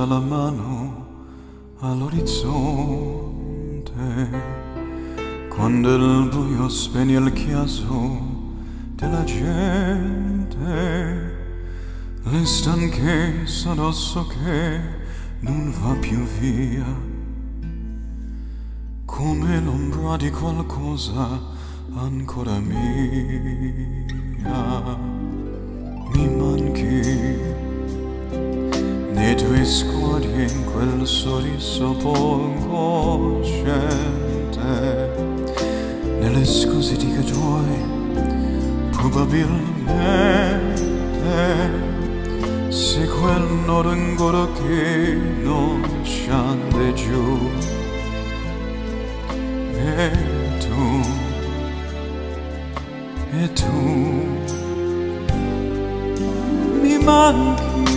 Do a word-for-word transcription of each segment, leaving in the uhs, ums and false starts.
posa la mano all'orizzonte, quando il buio spegne il chiaso della gente, le stanchezze addosso che non va più via, come l'ombra di qualcosa ancora mia. Mi manchi nei tuoi sguardi, in quel sorriso poco cosciente, nelle scuse di che tuoi probabilmente, se quel nodo ancora che non scende giù. E tu, e tu mi manchi,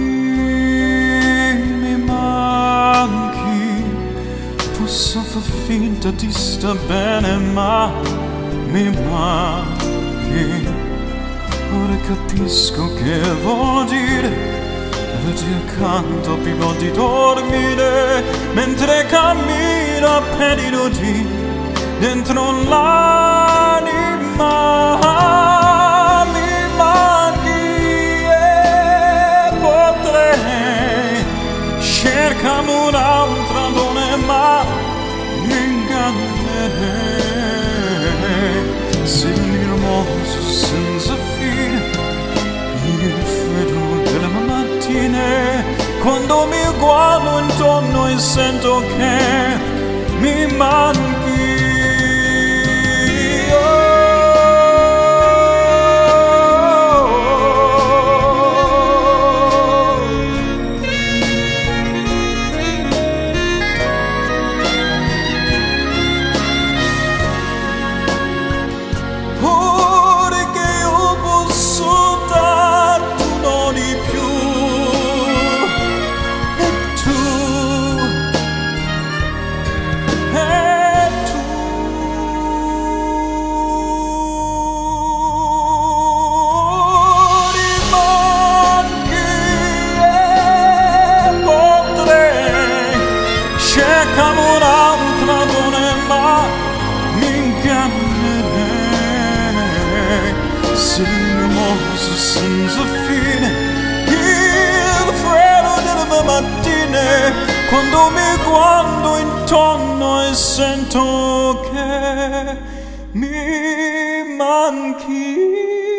mi manchi. Posso far finta di sta bene, ma mi manchi. Ora capisco che vuol dire averti accanto prima di dormire, mentre cammino a piedi nudi dentro l'anima. Mi manchi e potrei cercare un'altra donna, ma mi ingannierei se il mondo senza fine, il freddo delle mattine, quando mi guardo intorno e sento che mi manchi. Senza fine, il freddo delle mattine, quando mi guardo intorno e sento che mi manchi.